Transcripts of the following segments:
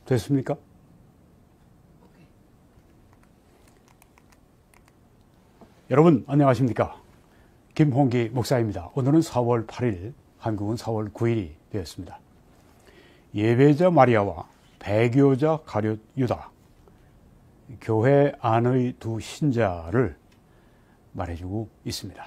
됐습니까? 여러분 안녕하십니까? 김홍기 목사입니다. 오늘은 4월 8일, 한국은 4월 9일이 되었습니다. 예배자 마리아와 배교자 가룟 유다, 교회 안의 두 신자를 말해주고 있습니다.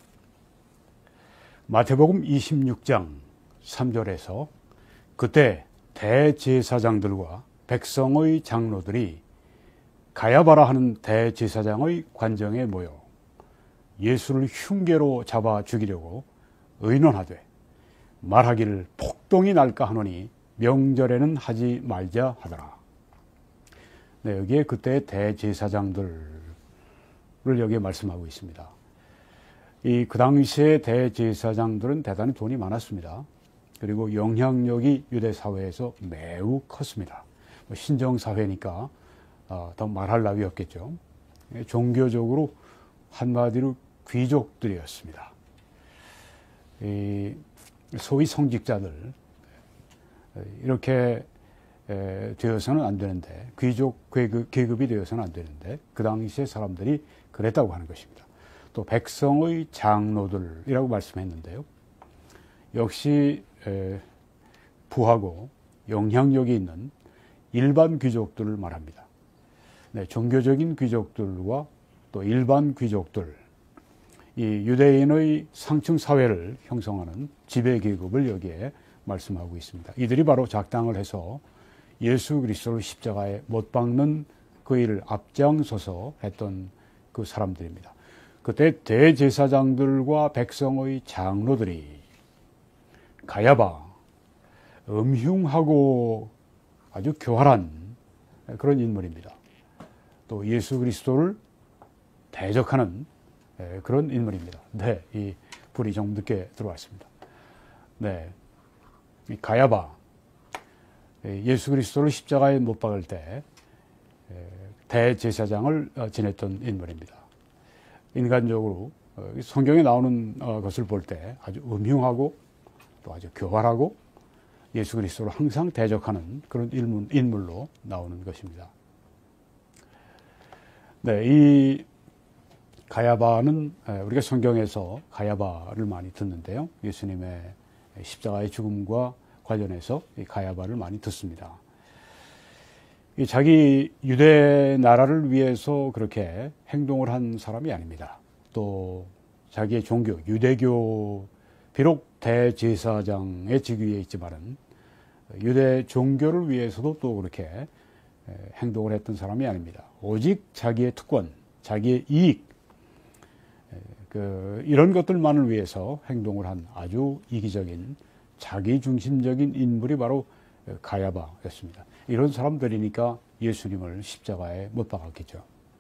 마태복음 26장 3절에서 그때 대제사장들과 백성의 장로들이 가야바라 하는 대제사장의 관정에 모여 예수를 흉계로 잡아 죽이려고 의논하되 말하기를 폭동이 날까 하노니 명절에는 하지 말자 하더라. 네, 여기에 그때 대제사장들을 여기에 말씀하고 있습니다. 그 당시에 대제사장들은 대단히 돈이 많았습니다. 그리고 영향력이 유대 사회에서 매우 컸습니다. 신정사회니까 더 말할 나위 없겠죠. 종교적으로 한마디로 귀족들이었습니다. 소위 성직자들, 이렇게 되어서는 안 되는데, 귀족 계급이 되어서는 안 되는데 그 당시에 사람들이 그랬다고 하는 것입니다. 또 백성의 장로들이라고 말씀했는데요. 역시 부하고 영향력이 있는 일반 귀족들을 말합니다. 네, 종교적인 귀족들과 또 일반 귀족들, 이 유대인의 상층 사회를 형성하는 지배 계급을 여기에 말씀하고 있습니다. 이들이 바로 작당을 해서 예수 그리스도를 십자가에 못 박는 그 일을 앞장서서 했던 그 사람들입니다. 그때 대제사장들과 백성의 장로들이 가야바, 음흉하고 아주 교활한 그런 인물입니다. 또 예수 그리스도를 대적하는 그런 인물입니다. 네, 이 불이 좀 늦게 들어왔습니다. 네, 이 가야바, 예수 그리스도를 십자가에 못 박을 때 대제사장을 지냈던 인물입니다. 인간적으로 성경에 나오는 것을 볼 때 아주 음흉하고 또 아주 교활하고 예수 그리스도를 항상 대적하는 그런 인물로 나오는 것입니다. 네, 이 가야바는 우리가 성경에서 가야바를 많이 듣는데요. 예수님의 십자가의 죽음과 관련해서 이 가야바를 많이 듣습니다. 자기 유대 나라를 위해서 그렇게 행동을 한 사람이 아닙니다. 또 자기의 종교, 유대교, 비록 대제사장의 직위에 있지만은 유대 종교를 위해서도 또 그렇게 행동을 했던 사람이 아닙니다. 오직 자기의 특권, 자기의 이익, 이런 것들만을 위해서 행동을 한 아주 이기적인 자기중심적인 인물이 바로 가야바였습니다. 이런 사람들이니까 예수님을 십자가에 못 박았겠죠.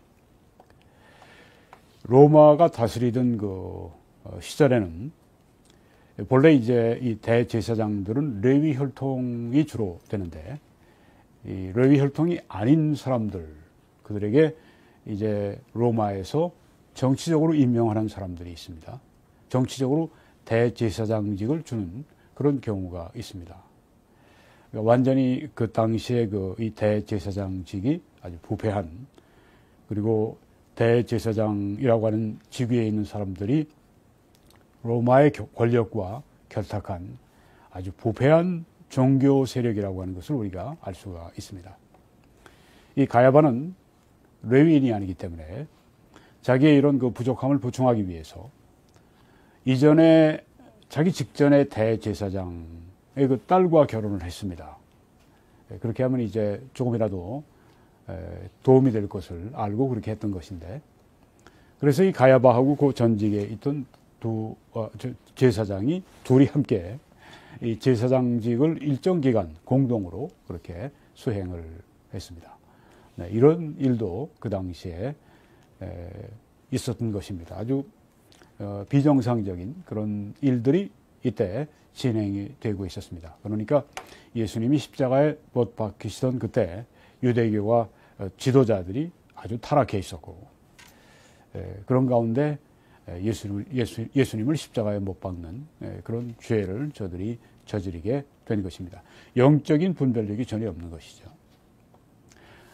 로마가 다스리던 그 시절에는 본래 이제 이 대제사장들은 레위 혈통이 주로 되는데, 이 레위 혈통이 아닌 사람들, 그들에게 이제 로마에서 정치적으로 임명하는 사람들이 있습니다. 정치적으로 대제사장직을 주는 그런 경우가 있습니다. 그러니까 완전히 그 당시에 이 대제사장직이 아주 부패한, 그리고 대제사장이라고 하는 직위에 있는 사람들이 로마의 권력과 결탁한 아주 부패한 종교 세력이라고 하는 것을 우리가 알 수가 있습니다. 이 가야바는 레위인이 아니기 때문에 자기의 이런 그 부족함을 보충하기 위해서 이전에 자기 직전의 대제사장의 그 딸과 결혼을 했습니다. 그렇게 하면 이제 조금이라도 도움이 될 것을 알고 그렇게 했던 것인데, 그래서 이 가야바하고 그 전직에 있던 두 제사장이 둘이 함께 이 제사장직을 일정 기간 공동으로 그렇게 수행을 했습니다. 네, 이런 일도 그 당시에 있었던 것입니다. 아주 비정상적인 그런 일들이 이때 진행이 되고 있었습니다. 그러니까 예수님이 십자가에 못 박히시던 그때 유대교와 지도자들이 아주 타락해 있었고, 그런 가운데 예수님을 십자가에 못 박는 그런 죄를 저들이 저지르게 된 것입니다. 영적인 분별력이 전혀 없는 것이죠.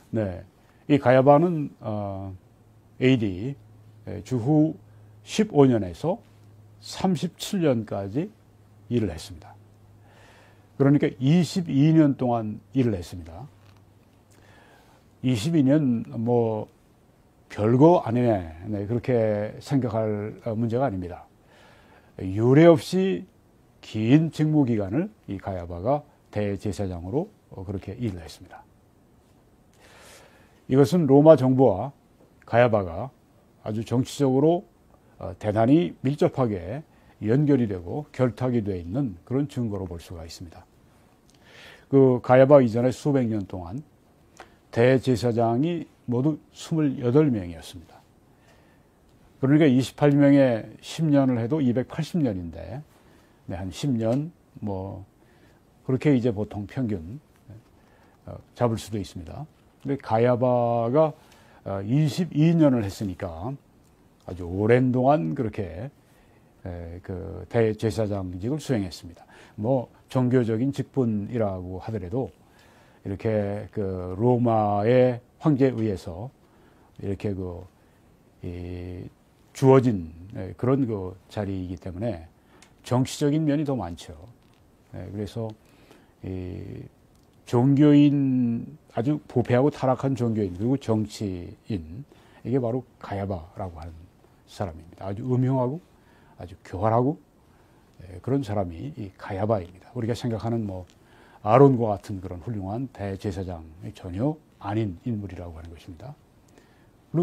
네, 이 가야바는 AD 주후 15년에서 37년까지 일을 했습니다. 그러니까 22년 동안 일을 했습니다. 22년 뭐 별거 아니네, 네, 그렇게 생각할 문제가 아닙니다. 유례 없이 긴 직무 기간을 이 가야바가 대제사장으로 그렇게 일을 했습니다. 이것은 로마 정부와 가야바가 아주 정치적으로 대단히 밀접하게 연결이 되고 결탁이 되어 있는 그런 증거로 볼 수가 있습니다. 그 가야바 이전에 수백 년 동안 대제사장이 모두 28명이었습니다. 그러니까 28명에 10년을 해도 280년인데, 네, 한 10년, 뭐, 그렇게 이제 보통 평균 잡을 수도 있습니다. 근데 가야바가 22년을 했으니까 아주 오랜 동안 그렇게 그 대제사장직을 수행했습니다. 뭐, 종교적인 직분이라고 하더라도 이렇게 그 로마의 황제에 의해서 이렇게 주어진 그런 그 자리이기 때문에 정치적인 면이 더 많죠. 그래서 종교인, 아주 부패하고 타락한 종교인, 그리고 정치인, 이게 바로 가야바라고 하는 사람입니다. 아주 음흉하고 아주 교활하고 그런 사람이 이 가야바입니다. 우리가 생각하는 뭐 아론과 같은 그런 훌륭한 대제사장이 전혀 아닌 인물이라고 하는 것입니다. 그리고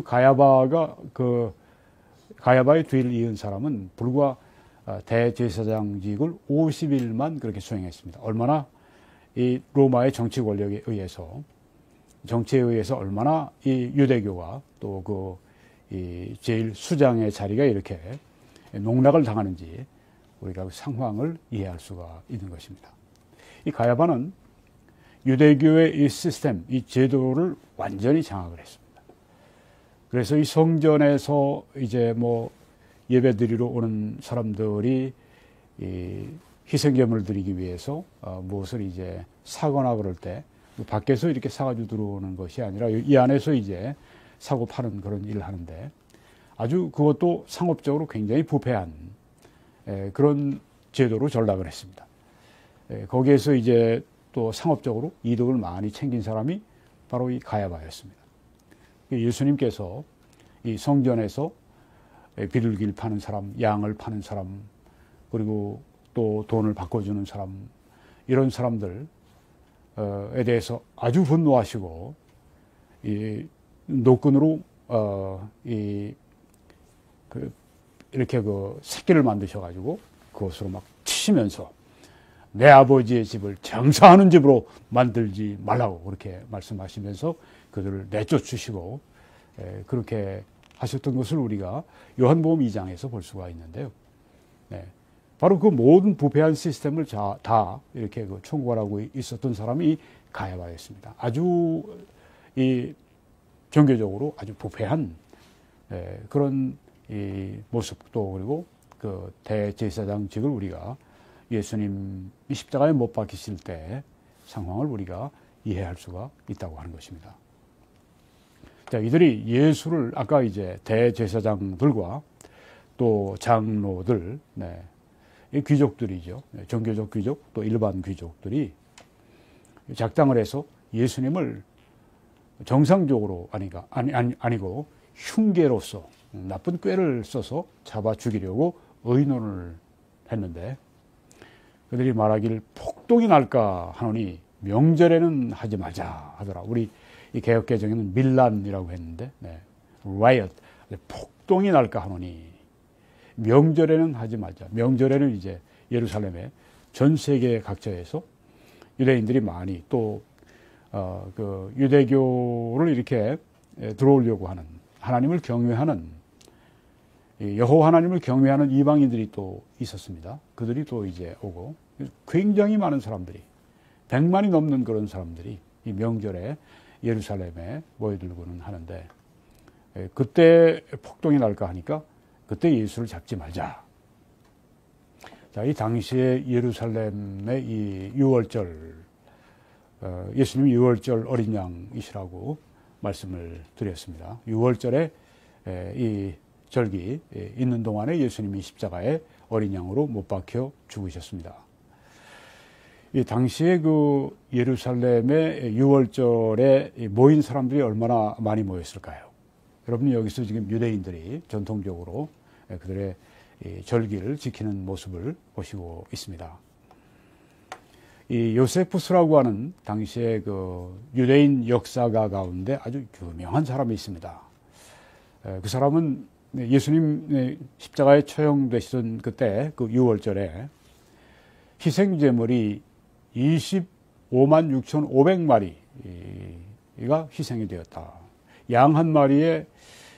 가야바의 뒤를 이은 사람은 불과 대제사장직을 50일만 그렇게 수행했습니다. 얼마나 이 로마의 정치 권력에 의해서, 정치에 의해서 얼마나 이 유대교가 또 이 제일 수장의 자리가 이렇게 농락을 당하는지 우리가 그 상황을 이해할 수가 있는 것입니다. 이 가야바는 유대교의 이 시스템, 이 제도를 완전히 장악을 했습니다. 그래서 이 성전에서 이제 뭐 예배 드리러 오는 사람들이 이 희생제물을 드리기 위해서 무엇을 이제 사거나 그럴 때 밖에서 이렇게 사가지고 들어오는 것이 아니라 이 안에서 이제 사고 파는 그런 일을 하는데, 아주 그것도 상업적으로 굉장히 부패한 그런 제도로 전락을 했습니다. 거기에서 이제 또 상업적으로 이득을 많이 챙긴 사람이 바로 이 가야바였습니다. 예수님께서 이 성전에서 비둘기를 파는 사람, 양을 파는 사람, 그리고 또 돈을 바꿔주는 사람, 이런 사람들에 대해서 아주 분노하시고 이 노끈으로 이렇게 그 새끼를 만드셔가지고 그것으로 막 치시면서 내 아버지의 집을 장사하는 집으로 만들지 말라고 그렇게 말씀하시면서 그들을 내쫓으시고 그렇게 하셨던 것을 우리가 요한복음 2장에서 볼 수가 있는데요. 네. 바로 그 모든 부패한 시스템을 다 이렇게 총괄하고 있었던 사람이 이 가야바였습니다. 아주 이 종교적으로 아주 부패한 그런 이 모습도, 그리고 그 대제사장직을 우리가 예수님이 십자가에 못 박히실 때 상황을 우리가 이해할 수가 있다고 하는 것입니다. 자, 이들이 예수를 아까 이제 대제사장들과 또 장로들, 네, 이 귀족들이죠. 종교적 귀족, 또 일반 귀족들이 작당을 해서 예수님을 정상적으로 아니고 흉계로서 나쁜 꾀를 써서 잡아 죽이려고 의논을 했는데, 그들이 말하기를 폭동이 날까 하노니 명절에는 하지 말자 하더라. 우리 이 개혁개정에는 밀란이라고 했는데, 네, riot, 폭동이 날까 하노니 명절에는 하지 말자. 명절에는 이제 예루살렘에 전 세계 각처에서 유대인들이 많이 또 그 유대교를 이렇게 들어오려고 하는, 하나님을 경외하는, 여호와 하나님을 경외하는 이방인들이 또 있었습니다. 그들이 또 이제 오고 굉장히 많은 사람들이, 100만이 넘는 그런 사람들이 이 명절에 예루살렘에 모여들고는 하는데, 그때 폭동이 날까 하니까 그때 예수를 잡지 말자. 자, 이 당시에 예루살렘의 이 유월절, 예수님이 유월절 어린 양이시라고 말씀을 드렸습니다. 6월절에 이 절기 있는 동안에 예수님이 십자가에 어린 양으로 못 박혀 죽으셨습니다. 이 당시에 그 예루살렘의 6월절에 모인 사람들이 얼마나 많이 모였을까요? 여러분 여기서 지금 유대인들이 전통적으로 그들의 절기를 지키는 모습을 보시고 있습니다. 이 요세푸스라고 하는 당시에 그 유대인 역사가 가운데 아주 유명한 사람이 있습니다. 그 사람은 예수님 십자가에 처형되시던 그때 그 6월절에 희생제물이 25만 6,500마리가 희생이 되었다. 양 한 마리를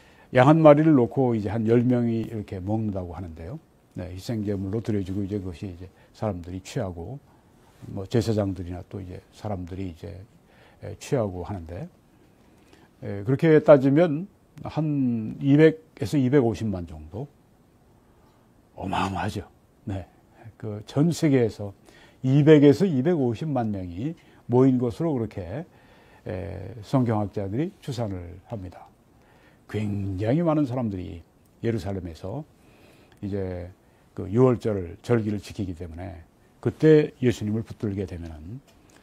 놓고 이제 한 10명이 이렇게 먹는다고 하는데요. 네, 희생제물로 드려지고 이제 그것이 이제 사람들이 취하고 뭐 제사장들이나 또 이제 사람들이 이제 취하고 하는데, 그렇게 따지면 한 200에서 250만 정도 어마어마하죠. 네. 그 전 세계에서 200에서 250만 명이 모인 것으로 그렇게 성경학자들이 추산을 합니다. 굉장히 많은 사람들이 예루살렘에서 이제 그 6월절 절기를 지키기 때문에 그때 예수님을 붙들게 되면은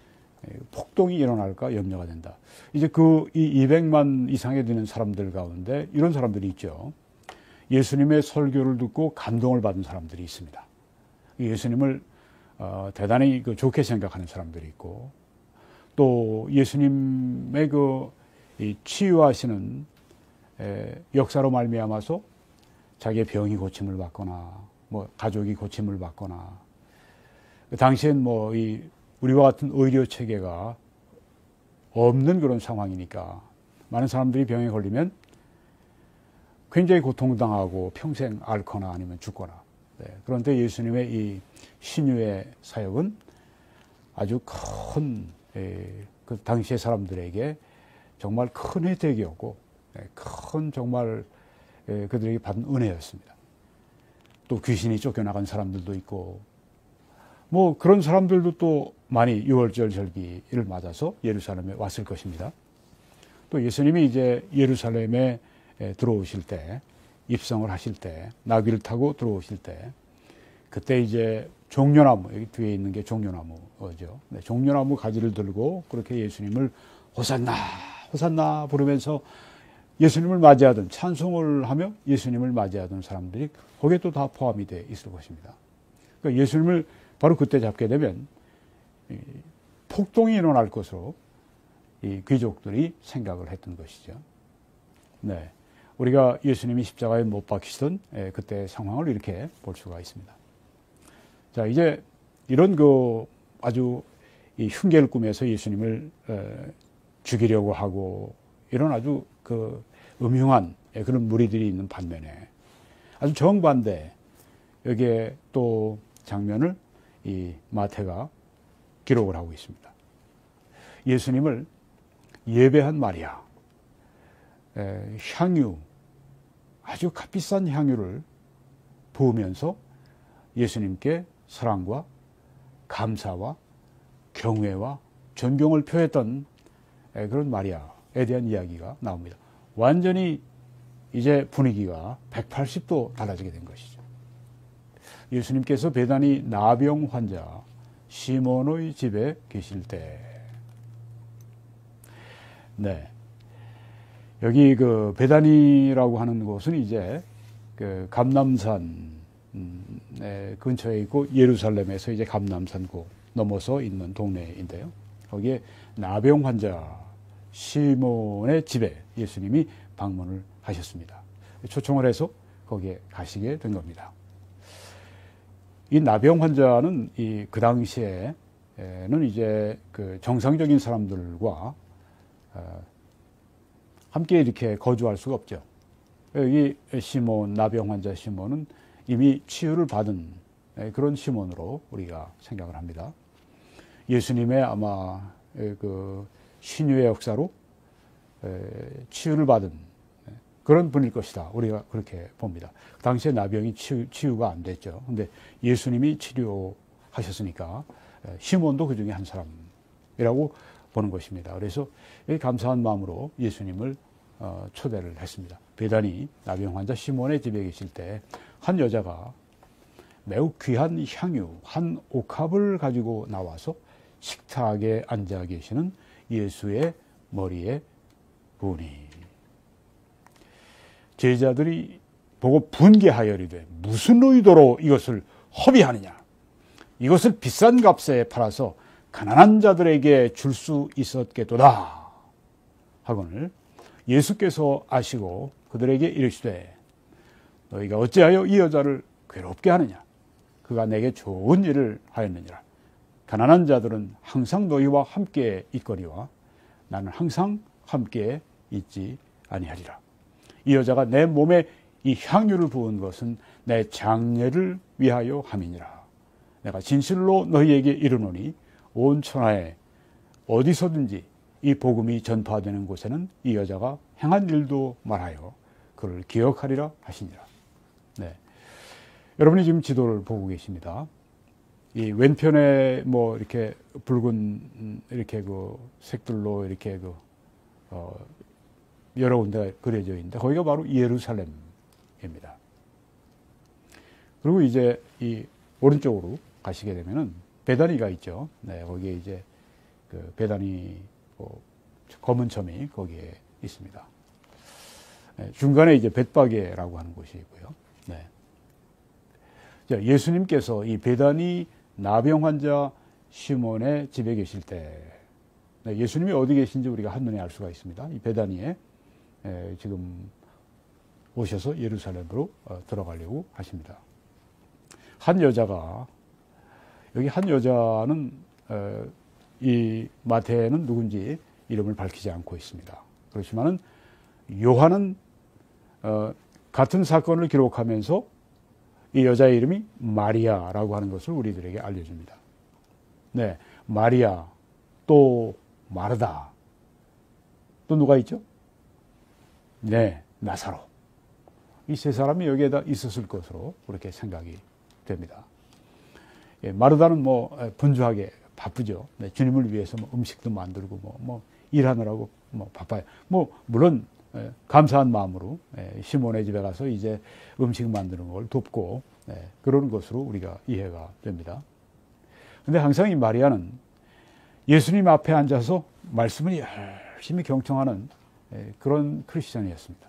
폭동이 일어날까 염려가 된다. 이제 이 200만 이상에 되는 사람들 가운데 이런 사람들이 있죠. 예수님의 설교를 듣고 감동을 받은 사람들이 있습니다. 예수님을 대단히 좋게 생각하는 사람들이 있고, 또 예수님의 이 치유하시는 역사로 말미암아서 자기의 병이 고침을 받거나 뭐 가족이 고침을 받거나, 당시엔 뭐 우리와 같은 의료 체계가 없는 그런 상황이니까 많은 사람들이 병에 걸리면 굉장히 고통당하고 평생 앓거나 아니면 죽거나. 네. 그런데 예수님의 이 신유의 사역은 아주 큰 그 당시의 사람들에게 정말 큰 혜택이었고, 큰 정말 그들에게 받은 은혜였습니다. 또 귀신이 쫓겨나간 사람들도 있고, 뭐 그런 사람들도 또 많이 6월절 절기를 맞아서 예루살렘에 왔을 것입니다. 또 예수님이 이제 예루살렘에 들어오실 때, 입성을 하실 때, 나귀를 타고 들어오실 때, 그때 이제 종려나무, 여기 뒤에 있는 게 종려나무죠. 네, 종려나무 가지를 들고 그렇게 예수님을 호산나, 호산나 부르면서 예수님을 맞이하던, 찬송을 하며 예수님을 맞이하던 사람들이 거기에 또 다 포함이 되어 있을 것입니다. 그러니까 예수님을 바로 그때 잡게 되면 폭동이 일어날 것으로 이 귀족들이 생각을 했던 것이죠. 네, 우리가 예수님이 십자가에 못 박히시던 그때 상황을 이렇게 볼 수가 있습니다. 자, 이제 이런 아주 이 흉계를 꾸며서 예수님을 죽이려고 하고 이런 아주 음흉한 그런 무리들이 있는 반면에 아주 정반대 여기에 또 장면을 이 마태가 기록을 하고 있습니다. 예수님을 예배한 마리아, 향유, 아주 값비싼 향유를 부으면서 예수님께 사랑과 감사와 경외와 존경을 표했던 그런 마리아에 대한 이야기가 나옵니다. 완전히 이제 분위기가 180도 달라지게 된 것이죠. 예수님께서 베다니 나병 환자 시몬의 집에 계실 때, 네, 여기 베다니라고 하는 곳은 이제 감람산 근처에 있고 예루살렘에서 이제 감람산고 넘어서 있는 동네인데요. 거기에 나병 환자 시몬의 집에 예수님이 방문을 하셨습니다. 초청을 해서 거기에 가시게 된 겁니다. 이 나병 환자는 그 당시에는 이제 정상적인 사람들과 함께 이렇게 거주할 수가 없죠. 여기 나병 환자 시몬은 이미 치유를 받은 그런 시몬으로 우리가 생각을 합니다. 예수님의 아마 신유의 역사로 치유를 받은 그런 분일 것이다. 우리가 그렇게 봅니다. 당시에 나병이 치유가 안 됐죠. 근데 예수님이 치료하셨으니까 시몬도 그 중에 한 사람이라고 보는 것입니다. 그래서 감사한 마음으로 예수님을 초대를 했습니다. 베다니 나병 환자 시몬의 집에 계실 때 한 여자가 매우 귀한 향유 한 옥합을 가지고 나와서 식탁에 앉아 계시는 예수의 머리에 부으니 제자들이 보고 분개하여리되 무슨 의도로 이것을 허비하느냐, 이것을 비싼 값에 팔아서 가난한 자들에게 줄 수 있었겠도다 하거늘 예수께서 아시고 그들에게 이르시되 너희가 어찌하여 이 여자를 괴롭게 하느냐, 그가 내게 좋은 일을 하였느니라. 가난한 자들은 항상 너희와 함께 있거니와 나는 항상 함께 있지 아니하리라. 이 여자가 내 몸에 이 향유를 부은 것은 내 장례를 위하여 함이니라. 내가 진실로 너희에게 이르노니 온 천하에 어디서든지 이 복음이 전파되는 곳에는 이 여자가 행한 일도 말하여 그를 기억하리라 하시니라. 네. 여러분이 지금 지도를 보고 계십니다. 이 왼편에 뭐 이렇게 붉은 이렇게 그 색들로 이렇게 여러 군데가 그려져 있는데 거기가 바로 예루살렘입니다. 그리고 이제 이 오른쪽으로 가시게 되면은 베다니가 있죠. 네, 거기에 이제 그 베다니 검은 점이 거기에 있습니다. 네, 중간에 이제 벳바게라고 하는 곳이 있고요. 네. 자, 예수님께서 이 베다니 나병 환자 시몬의 집에 계실 때 네, 예수님이 어디 계신지 우리가 한눈에 알 수가 있습니다. 이 베다니에 지금 오셔서 예루살렘으로 들어가려고 하십니다. 한 여자가 여기 한 여자는 이 마태는 누군지 이름을 밝히지 않고 있습니다. 그렇지만은 요한은 같은 사건을 기록하면서 이 여자의 이름이 마리아라고 하는 것을 우리들에게 알려줍니다. 네, 마리아, 또 마르다, 또 누가 있죠? 네, 나사로. 이 세 사람이 여기에다 있었을 것으로 그렇게 생각이 됩니다. 예, 마르다는 뭐 분주하게 바쁘죠. 네, 주님을 위해서 뭐 음식도 만들고 뭐 일하느라고 뭐 바빠요. 뭐 물론 감사한 마음으로 시몬의 집에 가서 이제 음식 만드는 걸 돕고 그런 것으로 우리가 이해가 됩니다. 그런데 항상 이 마리아는 예수님 앞에 앉아서 말씀을 열심히 경청하는 그런 크리스천이었습니다.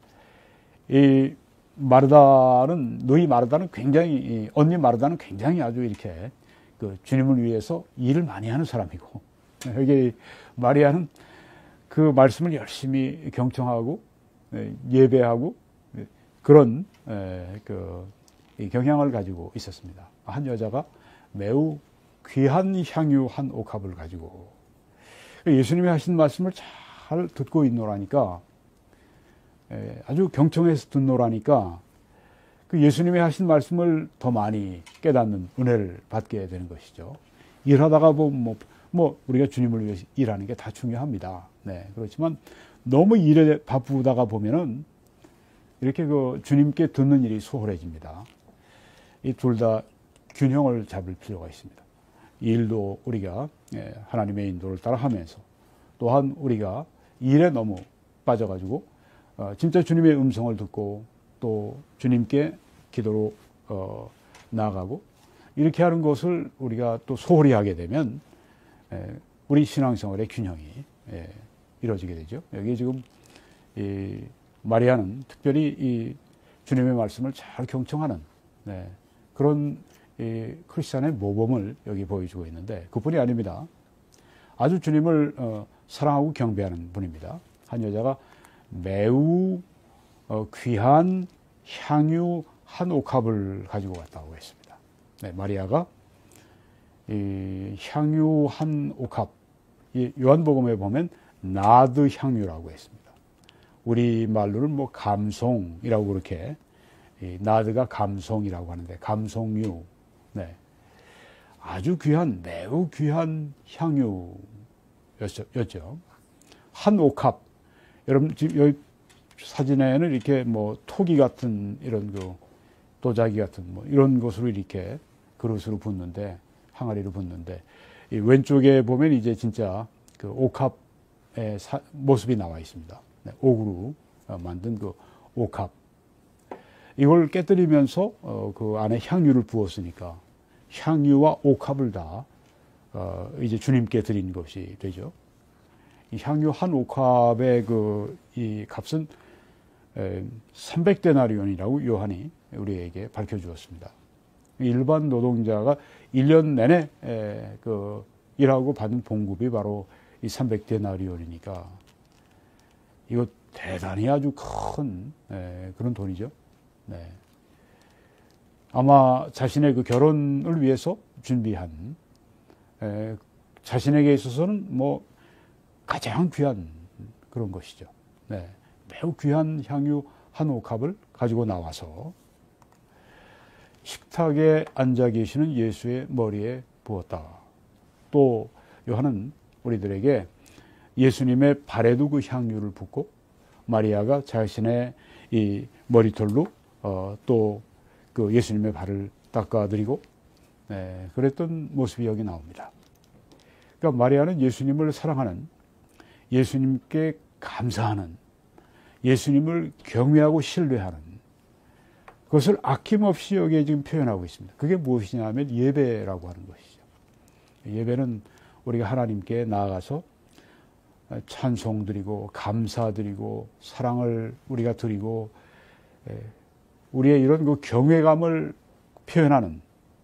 이 마르다는, 너희 마르다는 굉장히, 언니 마르다는 굉장히 아주 이렇게 그 주님을 위해서 일을 많이 하는 사람이고, 여기 마리아는 그 말씀을 열심히 경청하고 예배하고 그런 그 경향을 가지고 있었습니다. 한 여자가 매우 귀한 향유 한 옥합을 가지고 예수님이 하신 말씀을 잘 듣고 있노라니까, 아주 경청해서 듣노라니까 그 예수님이 하신 말씀을 더 많이 깨닫는 은혜를 받게 되는 것이죠. 일하다가 보면 뭐 우리가 주님을 위해서 일하는 게 다 중요합니다. 네, 그렇지만 너무 일에 바쁘다가 보면은 이렇게 그 주님께 듣는 일이 소홀해집니다. 이 둘 다 균형을 잡을 필요가 있습니다. 일도 우리가 하나님의 인도를 따라 하면서 또한 우리가 일에 너무 빠져가지고 진짜 주님의 음성을 듣고 또 주님께 기도로 나아가고 이렇게 하는 것을 우리가 또 소홀히 하게 되면 우리 신앙생활의 균형이 이루어지게 되죠. 여기 지금 이 마리아는 특별히 이 주님의 말씀을 잘 경청하는 그런 이 크리스찬의 모범을 여기 보여주고 있는데 그뿐이 아닙니다. 아주 주님을 사랑하고 경배하는 분입니다. 한 여자가 매우 귀한 향유 한 옥합을 가지고 왔다고 했습니다. 네, 마리아가 이 향유 한 옥합, 이 요한복음에 보면 나드 향유라고 했습니다. 우리 말로는 뭐 감송이라고 그렇게, 이 나드가 감송이라고 하는데 감송유, 네, 아주 귀한, 매우 귀한 향유였죠. 한 옥합. 여러분 지금 여기 사진에는 이렇게 뭐 토기 같은 이런 그 도자기 같은 뭐 이런 것으로 이렇게 그릇으로 붓는데, 항아리로 붓는데, 이 왼쪽에 보면 이제 진짜 그 옥합의 모습이 나와 있습니다. 네, 옥으로 만든 그 옥합. 이걸 깨뜨리면서 그 안에 향유를 부었으니까 향유와 옥합을 다 이제 주님께 드린 것이 되죠. 이 향유 한 옥합의 이 값은 300데나리온이라고 요한이 우리에게 밝혀주었습니다. 일반 노동자가 1년 내내 일하고 받는 봉급이 바로 이 300데나리온이니까 이거 대단히 아주 큰 그런 돈이죠. 네. 아마 자신의 그 결혼을 위해서 준비한 자신에게 있어서는 뭐 가장 귀한 그런 것이죠. 네. 매우 귀한 향유 한 옥합을 가지고 나와서 식탁에 앉아 계시는 예수의 머리에 부었다. 또 요한은 우리들에게 예수님의 발에도 그 향유를 붓고 마리아가 자신의 이 머리털로 또 그 예수님의 발을 닦아드리고 그랬던 모습이 여기 나옵니다. 그러니까 마리아는 예수님을 사랑하는, 예수님께 감사하는, 예수님을 경외하고 신뢰하는 그것을 아낌없이 여기에 지금 표현하고 있습니다. 그게 무엇이냐면 예배라고 하는 것이죠. 예배는 우리가 하나님께 나아가서 찬송드리고 감사드리고 사랑을 우리가 드리고 우리의 이런 그 경외감을 표현하는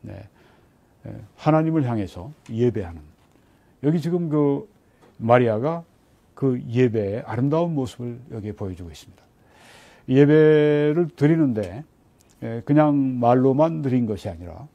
하나님을 향해서 예배하는, 여기 지금 그 마리아가 그 예배의 아름다운 모습을 여기에 보여주고 있습니다. 예배를 드리는데 그냥 말로만 드린 것이 아니라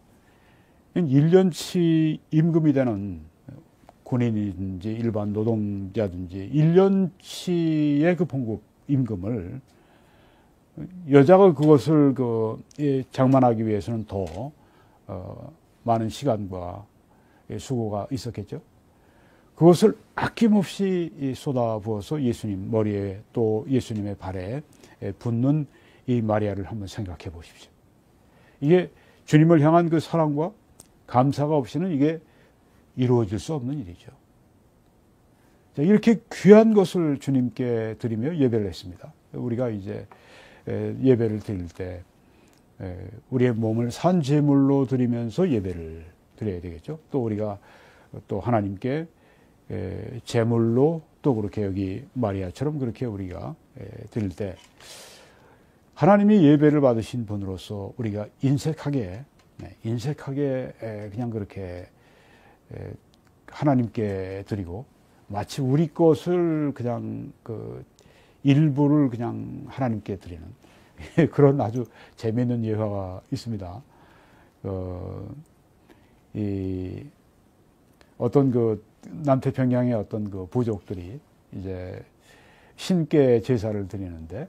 1년치 임금이 되는 군인이든지 일반 노동자든지 1년치의 그 봉급 임금을 여자가 그것을 장만하기 위해서는 더 많은 시간과 수고가 있었겠죠. 그것을 아낌없이 쏟아부어서 예수님 머리에 또 예수님의 발에 붓는 이 마리아를 한번 생각해 보십시오. 이게 주님을 향한 그 사랑과 감사가 없이는 이게 이루어질 수 없는 일이죠. 이렇게 귀한 것을 주님께 드리며 예배를 했습니다. 우리가 이제 예배를 드릴 때 우리의 몸을 산 제물로 드리면서 예배를 드려야 되겠죠. 또 우리가 또 하나님께 제물로 또 그렇게 여기 마리아처럼 그렇게 우리가 드릴 때 하나님이 예배를 받으신 분으로서 우리가 인색하게 그냥 그렇게 하나님께 드리고 마치 우리 것을 그냥 그 일부를 그냥 하나님께 드리는 그런 아주 재미있는 예화가 있습니다. 어떤 그 남태평양의 어떤 그 부족들이 이제 신께 제사를 드리는데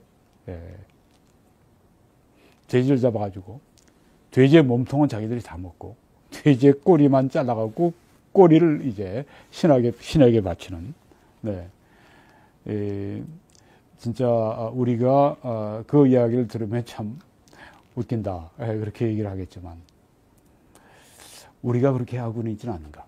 돼지를 잡아가지고 돼지의 몸통은 자기들이 다 먹고 돼지의 꼬리만 잘라갖고 꼬리를 이제 신에게 바치는. 진짜 우리가 그 이야기를 들으면 참 웃긴다 그렇게 얘기를 하겠지만 우리가 그렇게 하고는 있지는 않은가.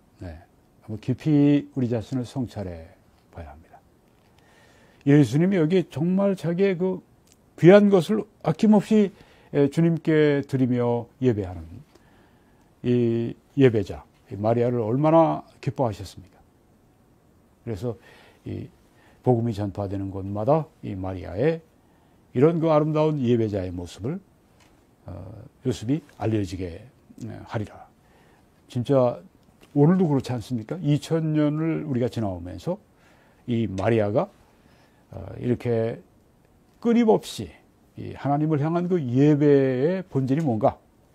깊이 우리 자신을 성찰해 봐야 합니다. 예수님이 여기 정말 자기의 그 귀한 것을 아낌없이 주님께 드리며 예배하는 이 예배자 마리아를 얼마나 기뻐하셨습니까? 그래서 이 복음이 전파되는 곳마다 이 마리아의 이런 그 아름다운 예배자의 모습이 알려지게 하리라. 진짜 오늘도 그렇지 않습니까? 2000년을 우리가 지나오면서 이 마리아가 이렇게 끊임없이 이 하나님을 향한 그 예배의 본질이 뭔가,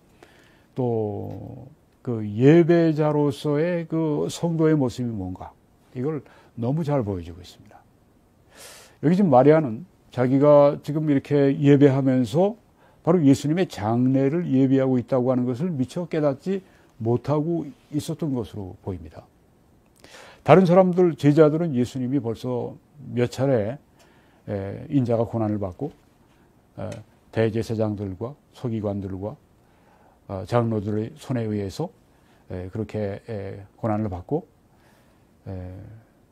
또 그 예배자로서의 그 성도의 모습이 뭔가, 이걸 너무 잘 보여주고 있습니다. 여기 지금 마리아는 자기가 지금 이렇게 예배하면서 바로 예수님의 장례를 예비하고 있다고 하는 것을 미처 깨닫지 못하고 있었던 것으로 보입니다. 다른 사람들, 제자들은 예수님이 벌써 몇 차례 인자가 고난을 받고 대제사장들과 서기관들과 장로들의 손에 의해서 그렇게 고난을 받고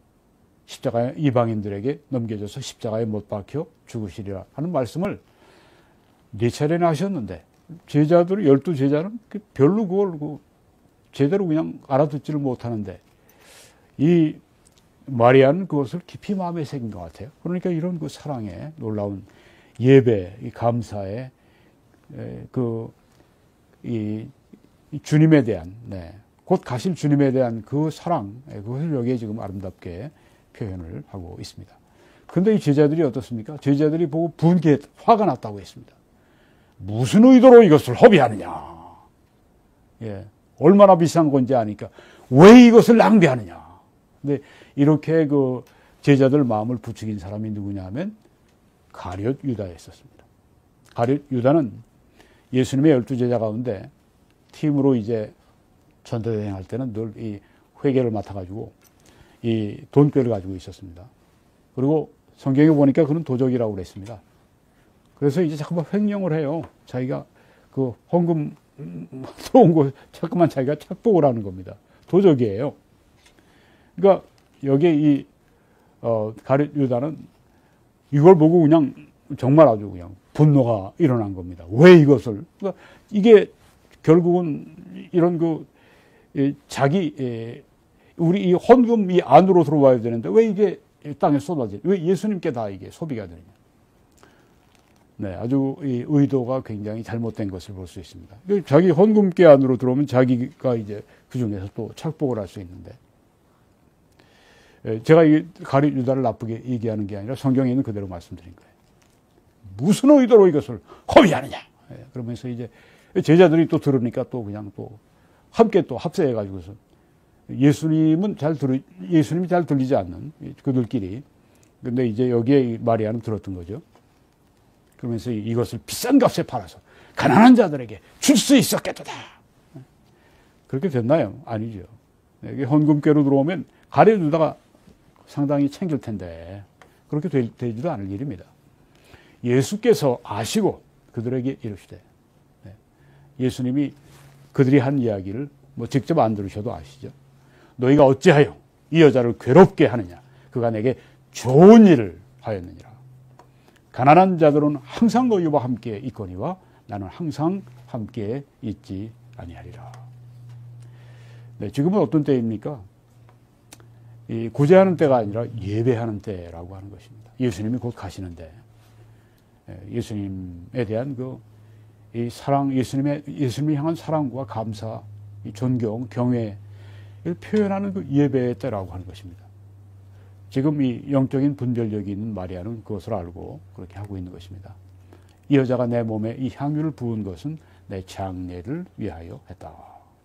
십자가에 이방인들에게 넘겨져서 십자가에 못 박혀 죽으시리라 하는 말씀을 네 차례나 하셨는데 제자들 12제자는 별로 그걸 제대로 그냥 알아듣지를 못하는데 이 마리아는 그것을 깊이 마음에 새긴 것 같아요. 그러니까 이런 그 사랑의 놀라운 예배, 이 감사의 이 주님에 대한 곧 가실 주님에 대한 그 사랑, 그것을 여기에 지금 아름답게 표현을 하고 있습니다. 그런데 이 제자들이 어떻습니까? 제자들이 보고 화가 났다고 했습니다. 무슨 의도로 이것을 허비하느냐? 예, 얼마나 비싼 건지 아니까 왜 이것을 낭비하느냐? 근데 이렇게 그 제자들 마음을 부추긴 사람이 누구냐 하면 가룟 유다였었습니다. 가룟 유다는 예수님의 12제자 가운데 팀으로 이제 전도여행할 때는 늘 이 회계를 맡아가지고 이 돈꾀를 가지고 있었습니다. 그리고 성경에 보니까 그는 도적이라고 그랬습니다. 그래서 이제 자꾸만 횡령을 해요. 자기가 그 헌금 들어온 거 자꾸만 자기가 착복을 하는 겁니다. 도적이에요. 그러니까 여기에 이 가룟 유다는 이걸 보고 그냥 정말 아주 그냥 분노가 일어난 겁니다. 왜 이것을? 그러니까 이게 결국은 이런 우리 이 헌금 이 안으로 들어와야 되는데 왜 이게 땅에 쏟아져? 왜 예수님께 다 이게 소비가 되느냐? 네, 아주 이 의도가 굉장히 잘못된 것을 볼 수 있습니다. 자기 헌금계 안으로 들어오면 자기가 이제 그 중에서 또 착복을 할 수 있는데, 제가 이 가룟 유다를 나쁘게 얘기하는 게 아니라 성경에 있는 그대로 말씀드린 거예요. 무슨 의도로 이것을 허비하느냐? 그러면서 이제 제자들이 또 들으니까 또 그냥 또 함께 또 합세해가지고서 예수님이 잘 들리지 않는 그들끼리. 근데 이제 여기에 마리아는 들었던 거죠. 그러면서 이것을 비싼 값에 팔아서 가난한 자들에게 줄 수 있었겠다. 그렇게 됐나요? 아니죠. 이게 헌금죄로 들어오면 가려두다가 상당히 챙길 텐데 그렇게 되지도 않을 일입니다. 예수께서 아시고 그들에게 이르시되, 예수님이 그들이 한 이야기를 직접 안 들으셔도 아시죠. 너희가 어찌하여 이 여자를 괴롭게 하느냐? 그가 내게 좋은 일을 하였느니라. 가난한 자들은 항상 너희와 함께 있거니와 나는 항상 함께 있지 아니하리라. 네, 지금은 어떤 때입니까? 이 구제하는 때가 아니라 예배하는 때라고 하는 것입니다. 예수님이 곧 가시는데 예수님에 대한 이 사랑, 예수님을 향한 사랑과 감사, 이 존경, 경외를 표현하는 그 예배의 때라고 하는 것입니다. 지금 이 영적인 분별력이 있는 마리아는 그것을 알고 그렇게 하고 있는 것입니다. 이 여자가 내 몸에 이 향유를 부은 것은 내 장례를 위하여 했다.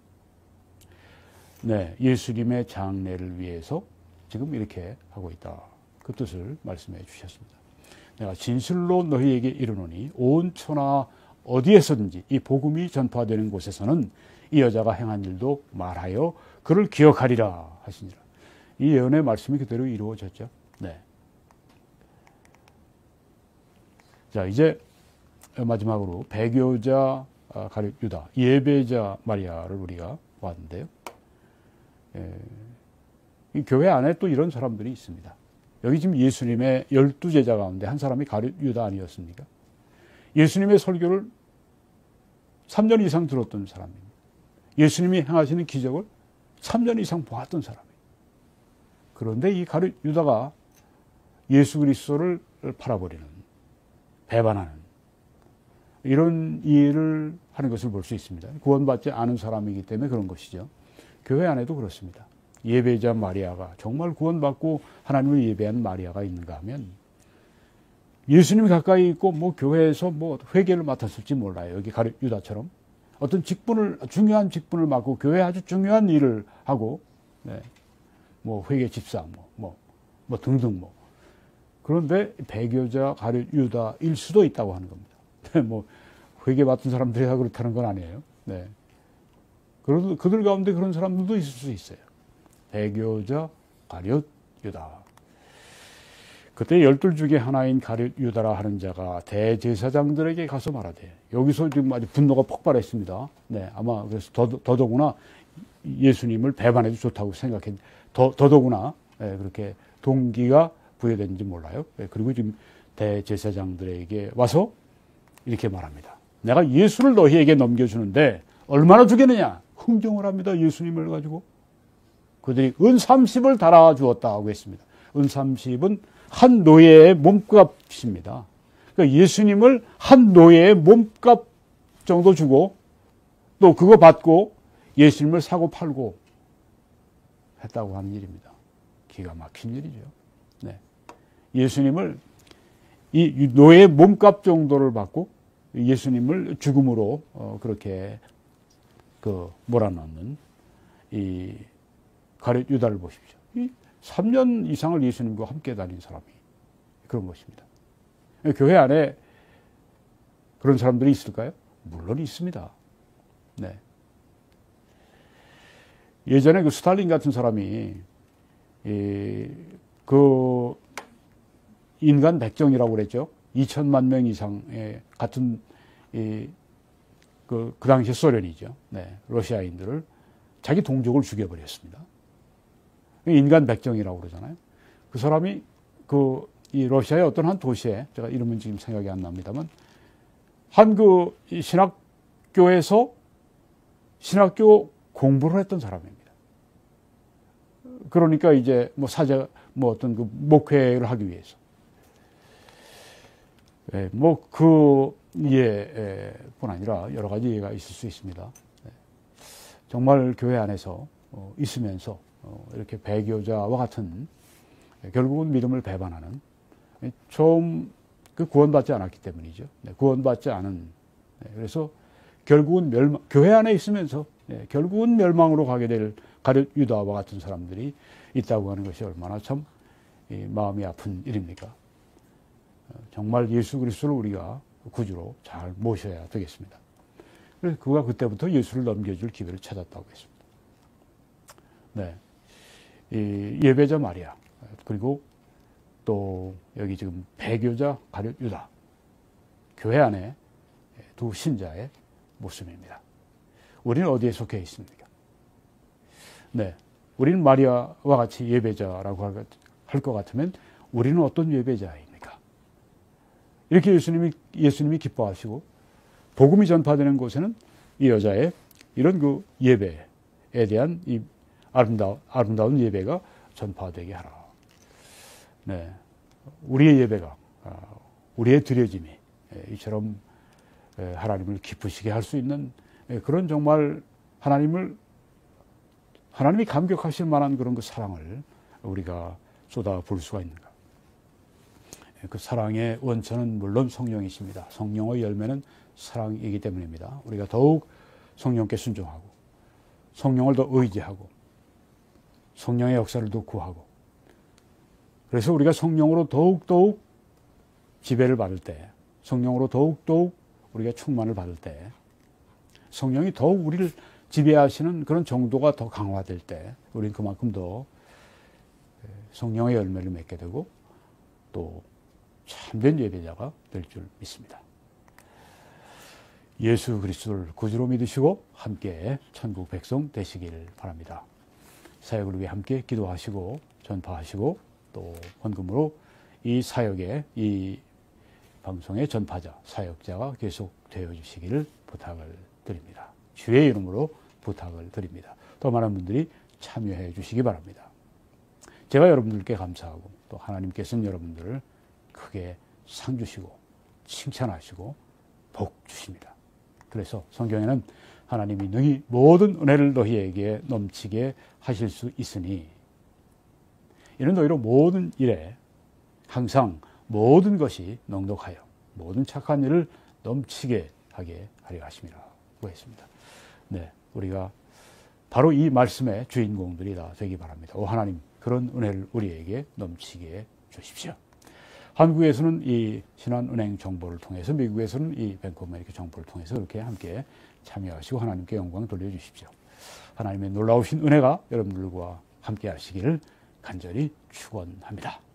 네, 예수님의 장례를 위해서 지금 이렇게 하고 있다. 그 뜻을 말씀해 주셨습니다. 내가 진실로 너희에게 이르노니 온 천하 어디에서든지 이 복음이 전파되는 곳에서는 이 여자가 행한 일도 말하여 그를 기억하리라 하시니라. 이 예언의 말씀이 그대로 이루어졌죠. 네. 자, 이제 마지막으로 배교자 가룟 유다, 예배자 마리아를 우리가 봤는데요. 이 교회 안에 또 이런 사람들이 있습니다. 여기 지금 예수님의 12제자 가운데 한 사람이 가룟 유다 아니었습니까? 예수님의 설교를 3년 이상 들었던 사람입니다. 예수님이 행하시는 기적을 3년 이상 보았던 사람이에요. 그런데 이 가룟 유다가 예수 그리스도를 팔아버리는, 배반하는 이런 일을 하는 것을 볼 수 있습니다. 구원받지 않은 사람이기 때문에 그런 것이죠. 교회 안에도 그렇습니다. 예배자 마리아가 정말 구원받고 하나님을 예배하는 마리아가 있는가 하면 예수님이 가까이 있고 교회에서 회계를 맡았을지 몰라요. 여기 가룟 유다처럼 어떤 중요한 직분을 맡고 교회에 아주 중요한 일을 하고, 회계 집사 등등 그런데 배교자 가룟 유다일 수도 있다고 하는 겁니다. 회계 맡은 사람들이 다 그렇다는 건 아니에요. 네. 그들 가운데 그런 사람들도 있을 수 있어요. 배교자 가룟 유다. 그때 12 중에 하나인 가룟 유다라 하는 자가 대제사장들에게 가서 말하되, 여기서 지금 아주 분노가 폭발했습니다. 네, 아마 그래서 더더구나 예수님을 배반해도 좋다고 생각했, 더더구나 그렇게 동기가 부여됐는지 몰라요. 그리고 지금 대제사장들에게 와서 이렇게 말합니다. 내가 예수를 너희에게 넘겨주는데 얼마나 주겠느냐? 흥정을 합니다. 예수님을 가지고. 그들이 은 30을 달아주었다고 했습니다. 은 30은 한 노예의 몸값입니다. 그러니까 예수님을 한 노예의 몸값 정도 주고 또 그거 받고 예수님을 사고 팔고 했다고 하는 일입니다. 기가 막힌 일이죠. 네. 예수님을 이 노예의 몸값 정도를 받고 예수님을 죽음으로 그렇게 몰아넣는 이 가룟 유다를 보십시오. 이 3년 이상을 예수님과 함께 다닌 사람이 그런 것입니다. 교회 안에 그런 사람들이 있을까요? 물론 있습니다. 네. 예전에 그 스탈린 같은 사람이 그 인간 백정이라고 그랬죠. 2천만 명 이상의 같은 그 당시 소련이죠. 네. 러시아인들을 자기 동족을 죽여버렸습니다. 인간 백정이라고 그러잖아요. 그 사람이 이 러시아의 어떤 한 도시에, 제가 이름은 지금 생각이 안 납니다만, 한 신학교에서 신학교 공부를 했던 사람입니다. 그러니까 이제 어떤 목회를 하기 위해서. 뿐 아니라 여러 가지 이해가 있을 수 있습니다. 정말 교회 안에서 있으면서 이렇게 배교자와 같은 결국은 믿음을 배반하는 좀 구원받지 않았기 때문이죠. 구원받지 않은 그래서 결국은 교회 안에 있으면서 결국은 멸망으로 가게 될 가룟 유다와 같은 사람들이 있다고 하는 것이 얼마나 참 마음이 아픈 일입니까? 정말 예수 그리스도를 우리가 구주로 잘 모셔야 되겠습니다. 그래서 그가 그때부터 예수를 넘겨줄 기회를 찾았다고 했습니다. 네. 이 예배자 마리아, 그리고 또 여기 지금 배교자 가룟 유다, 교회 안에 두 신자의 모습입니다. 우리는 어디에 속해 있습니까? 네. 우리는 마리아와 같이 예배자라고 할 것 같으면 우리는 어떤 예배자입니까? 이렇게 예수님이 기뻐하시고 복음이 전파되는 곳에는 이 여자의 이런 그 예배에 대한 이 아름다운 예배가 전파되게 하라. 네. 우리의 예배가, 우리의 드려짐이 이처럼 하나님을 기쁘시게 할 수 있는 그런 정말 하나님이 감격하실 만한 그런 그 사랑을 우리가 쏟아 부을 수가 있는가. 그 사랑의 원천은 물론 성령이십니다. 성령의 열매는 사랑이기 때문입니다. 우리가 더욱 성령께 순종하고 성령을 더 의지하고 성령의 역사를 더 구하고, 그래서 우리가 성령으로 더욱더욱 지배를 받을 때, 성령으로 더욱더욱 우리가 충만을 받을 때, 성령이 더욱 우리를 지배하시는 그런 정도가 더 강화될 때 우리는 그만큼 더 성령의 열매를 맺게 되고 또 참된 예배자가 될 줄 믿습니다. 예수 그리스도를 구주로 믿으시고 함께 천국 백성 되시길 바랍니다. 사역을 위해 함께 기도하시고 전파하시고 또 헌금으로 이 사역의 이 방송의 전파자, 사역자가 계속 되어 주시기를 부탁을 드립니다. 주의 이름으로 부탁을 드립니다. 더 많은 분들이 참여해 주시기 바랍니다. 제가 여러분들께 감사하고 또 하나님께서는 여러분들을 크게 상 주시고 칭찬하시고 복 주십니다. 그래서 성경에는 하나님이 능히 모든 은혜를 너희에게 넘치게 하실 수 있으니 이는 너희로 모든 일에 항상 모든 것이 넉넉하여 모든 착한 일을 넘치게 하게 하려 하심이라고 했습니다. 네, 우리가 바로 이 말씀의 주인공들이 다 되기 바랍니다. 오 하나님, 그런 은혜를 우리에게 넘치게 주십시오. 한국에서는 이 신한은행 정보를 통해서, 미국에서는 이 뱅크 오브 아메리카 정보를 통해서 이렇게 함께 참여하시고 하나님께 영광 돌려주십시오. 하나님의 놀라우신 은혜가 여러분들과 함께 하시기를 간절히 축원합니다.